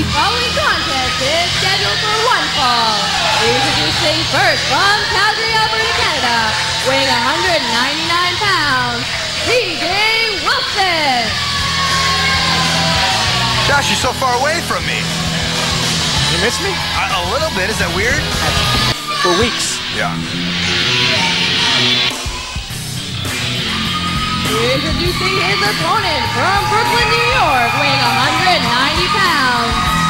following contest is scheduled for one fall. Introducing first from Calgary, Alberta, Canada, weighing 199 pounds, TJ Wilson. Josh, you're so far away from me. You miss me? A little bit. Is that weird? For weeks. Yeah. Introducing his opponent from Brooklyn, New York, weighing 190 pounds,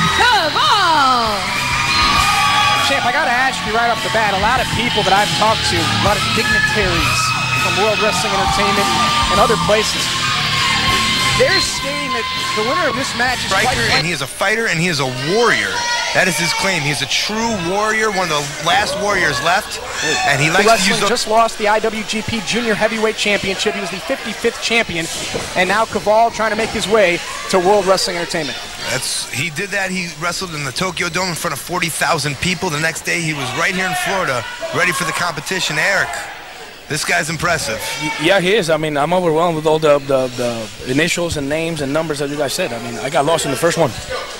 Kaval. Champ, I gotta ask you right off the bat, a lot of people that I've talked to, a lot of dignitaries from World Wrestling Entertainment and other places, they're stating that the winner of this match is and he is a fighter and he is a warrior. That is his claim. He's a true warrior, one of the last warriors left, and he likes to use those. Just lost the IWGP Junior Heavyweight Championship. He was the 55th champion, and now Kaval trying to make his way to World Wrestling Entertainment. He did that. He wrestled in the Tokyo Dome in front of 40,000 people. The next day, he was right here in Florida, ready for the competition. Eric, this guy's impressive. Yeah, he is. I mean, I'm overwhelmed with all the initials and names and numbers that you guys said. I mean, I got lost in the first one.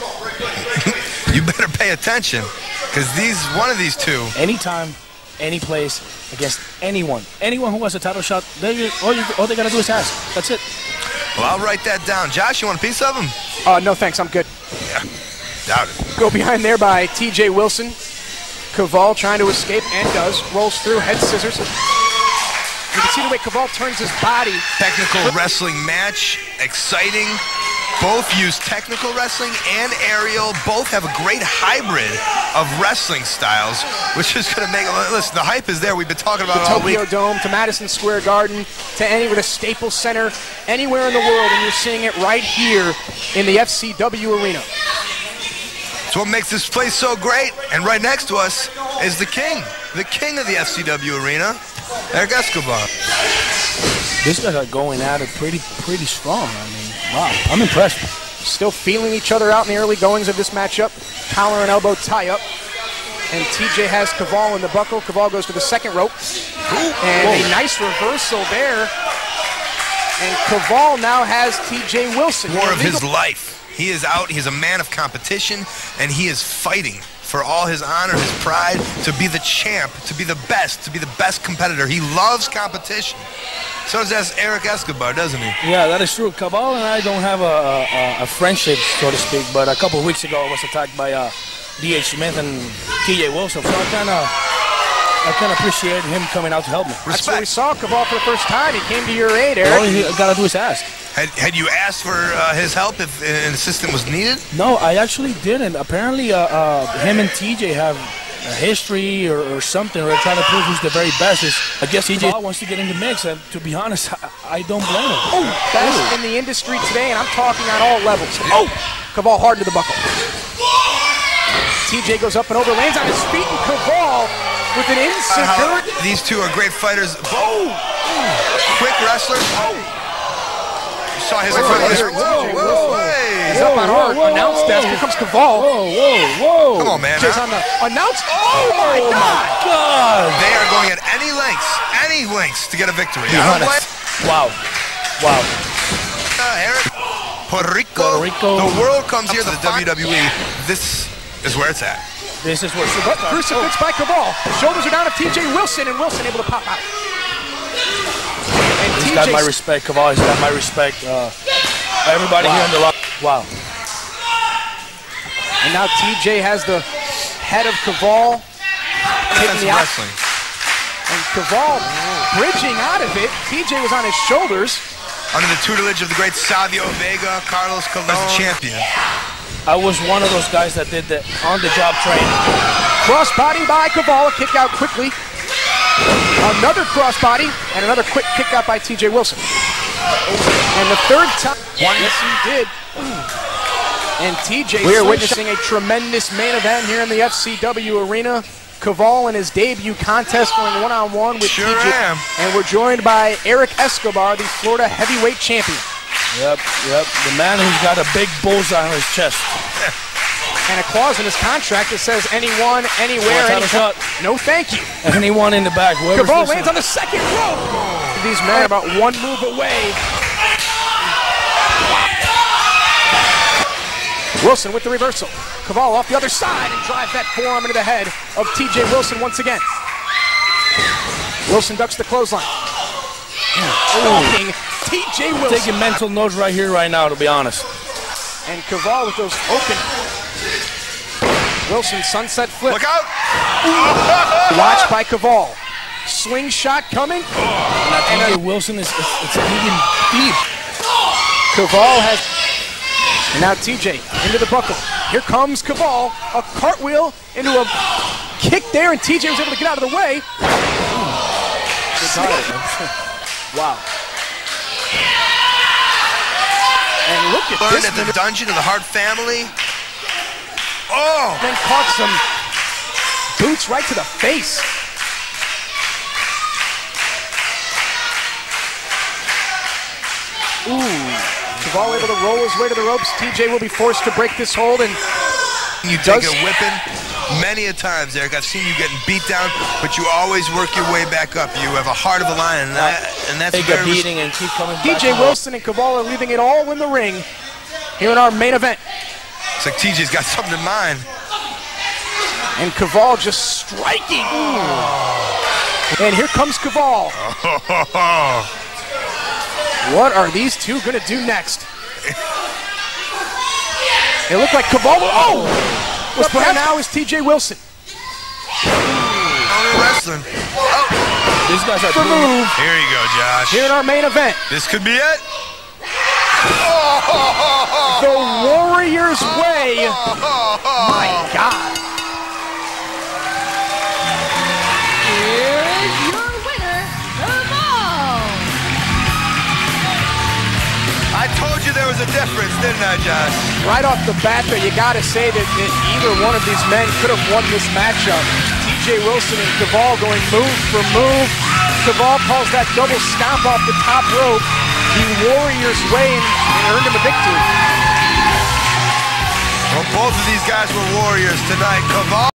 You better pay attention, because one of these two. Anytime, any place, against anyone who has a title shot, all they gotta do is ask. That's it. Well, I'll write that down. Josh, you want a piece of him? No, thanks. I'm good. Yeah, doubt it. Go behind there by TJ Wilson. Kaval trying to escape and does. Rolls through, head scissors. You can see the way Kaval turns his body. Technical wrestling match, exciting. Both use technical wrestling and aerial. Both have a great hybrid of wrestling styles, which is going to make, listen, the hype is there. We've been talking about it all week. The Tokyo Dome to Madison Square Garden to the Staples Center, anywhere in the world, and you're seeing it right here in the FCW arena. It's what makes this place so great. And right next to us is the king of the FCW arena, Eric Escobar. These guys are going at it pretty strong. I mean, wow, I'm impressed. Still feeling each other out in the early goings of this matchup. Collar and elbow tie-up. And TJ has Kaval in the buckle. Kaval goes to the second rope. And a nice reversal there. And Kaval now has TJ Wilson. War of his life. He is out. He's a man of competition, and he is fighting for all his honor, his pride, to be the champ, to be the best competitor. He loves competition. So does Eric Escobar, doesn't he? Yeah, that is true. Kaval and I don't have a friendship, so to speak, but a couple of weeks ago I was attacked by D.H. Smith and TJ Wilson, so I can appreciate him coming out to help me. That's where we saw Kaval for the first time. He came to your aid, Eric. All he got to do is ask. Had you asked for his help if an assistant was needed? No, I actually didn't. Apparently, him and TJ have a history or something, or they're trying to prove who's the very best. I guess TJ wants to get in the mix, and to be honest, I don't blame him. Best in the industry today, and I'm talking on all levels. Kaval hard to the buckle. TJ goes up and over, lands on his feet, and Kaval with an insecure. These two are great fighters. Quick wrestlers. You saw his He's up on our announce desk. Here comes Kaval. Whoa. Come on, man. TJ's on the announce. Oh my God. They are going at any lengths to get a victory. Wow. Eric, Puerto Rico. The world comes here to the WWE. This is where it's at. This is where it's at. Crucifix by Kaval. The shoulders are down of TJ Wilson, and Wilson able to pop out. He's got my respect, Kaval. He's got my respect. Everybody here in the lock. Wow. And now TJ has the head of Kaval taking the wrestling. And Kaval bridging out of it. TJ was on his shoulders. Under the tutelage of the great Savio Vega, Carlos Colon as the champion. I was one of those guys that did the on-the-job training. Crossbody by Kaval, kick out quickly. Another crossbody, and another quick kick out by TJ Wilson. And the third time, yes he did. And TJ, we are witnessing a tremendous main event here in the FCW arena. Kaval in his debut contest going one-on-one with TJ. And we're joined by Eric Escobar, the Florida heavyweight champion. Yep. The man who's got a big bullseye on his chest. And a clause in his contract that says anyone, anywhere, anytime. No, thank you. Anyone in the back. Kaval lands on the second rope. These men are about one move away. Wilson with the reversal. Kaval off the other side and drives that forearm into the head of TJ Wilson once again. Wilson ducks the clothesline. Stalking TJ Wilson. Taking mental notes right here, right now, to be honest. And Kaval with those open. Wilson sunset flip. Look out! Watched by Kaval. Slingshot coming. And TJ Wilson is digging deep. Kaval has. And now TJ into the buckle. Here comes Kaval. A cartwheel into a kick there, and TJ was able to get out of the way. Wow. And look at Burned this. at the dungeon of the Hart family. Oh! Then caught some boots right to the face. Ooh. Kaval able to roll his way to the ropes. TJ will be forced to break this hold, and you take a whipping many a times, Eric. I've seen you getting beat down, but you always work your way back up. You have a heart of a lion, and that's take a beating and keep coming back. TJ Wilson and Kaval are leaving it all in the ring here in our main event. It's like TJ's got something in mind. And Kaval just striking. And here comes Kaval. What are these two going to do next? They look like Kaval. Oh! What's there now is TJ Wilson. Wrestling. Oh. These guys are move. Here you go, Josh. Here in our main event. This could be it. The Warrior's Way. My God. Here is your winner, Kaval. I told you there was a difference, didn't I, Josh? Right off the bat there, you got to say that either one of these men could have won this matchup. TJ Wilson and Kaval going move for move. Kaval calls that double stomp off the top rope. The Warrior's Way and earned him a victory. Well, both of these guys were warriors tonight. Kaval